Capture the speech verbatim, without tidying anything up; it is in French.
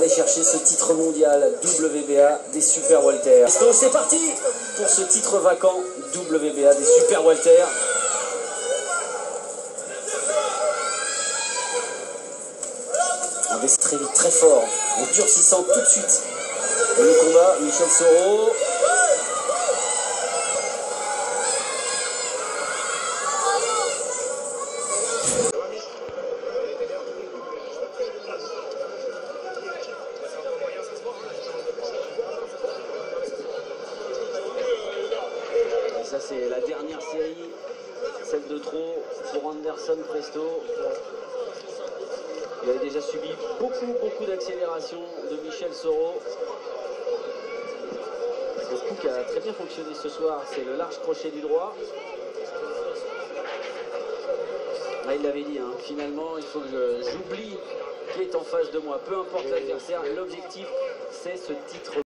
aller chercher ce titre mondial W B A des Super Walter. C'est parti pour ce titre vacant W B A des Super Walter. On baisse très vite, très fort, en durcissant tout de suite le combat. Michel Soro. Et ça c'est la dernière série, celle de trop pour Anderson Presto. Il avait déjà subi beaucoup, beaucoup d'accélération de Michel Soro. Le coup qui a très bien fonctionné ce soir, c'est le large crochet du droit. Là, il l'avait dit, hein, finalement, il faut que j'oublie qui est en face de moi. Peu importe l'adversaire, l'objectif, c'est ce titre.